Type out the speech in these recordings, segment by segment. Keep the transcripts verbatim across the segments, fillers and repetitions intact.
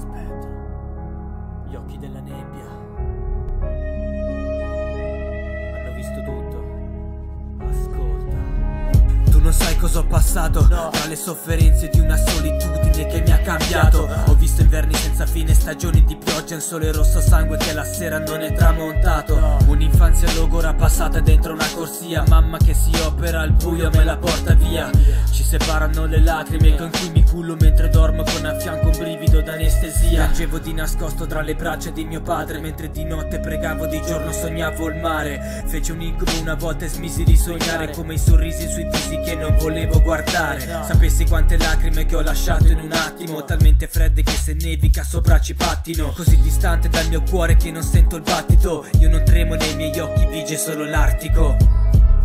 spettro, gli occhi della nebbia hanno visto tutto. Ascolta, tu non sai cosa ho passato, no. Tra le sofferenze di una solitudine che mi ha cambiato. Ho visto inverni senza fine, stagioni di pioggia, un sole rosso sangue che la sera non è tramontato, no. Un'infanzia logora passata dentro una corsia, mamma che si opera al buio me la porta via. Ci separano le lacrime con cui mi cullo mentre dormo, con a fianco un brivido d'anestesia. Piangevo di nascosto tra le braccia di mio padre, mentre di notte pregavo, di giorno sognavo il mare. Fece un incubo una volta e smisi di sognare, come i sorrisi sui visi che non volevo guardare. Sapessi quante lacrime che ho lasciato in un attimo, talmente fredde che se nevica sopra ci pattino. Così distante dal mio cuore che non sento il battito, io non tremo, nei miei occhi vige solo l'Artico.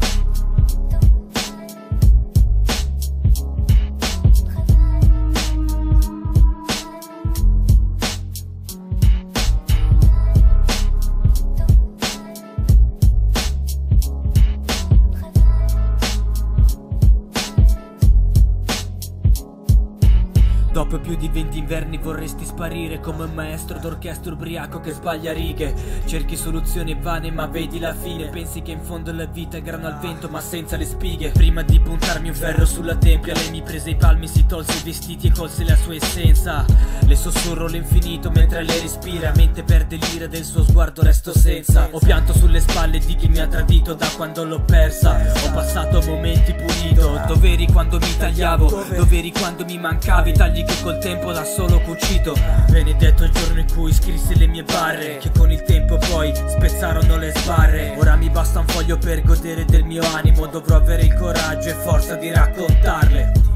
Dopo più di venti inverni vorresti sparire, come un maestro d'orchestra ubriaco che sbaglia righe. Cerchi soluzioni vane ma vedi la fine, pensi che in fondo la vita è grano al vento ma senza le spighe. Prima di puntarmi un ferro sulla tempia, lei mi prese i palmi, si tolse i vestiti e colse la sua essenza. Le sussurro l'infinito mentre lei respira, mente perde l'ira del suo sguardo, resto senza. Ho pianto sulle spalle di chi mi ha tradito da quando l'ho persa. Ho passato momenti pulito, dov'eri quando mi tagliavo, dov'eri quando mi mancavi, tagli che col tempo da solo cucito. Benedetto il giorno in cui scrissi le mie barre, che con il tempo poi spezzarono le sbarre. Ora mi basta un foglio per godere del mio animo, dovrò avere il coraggio e forza di raccontarle.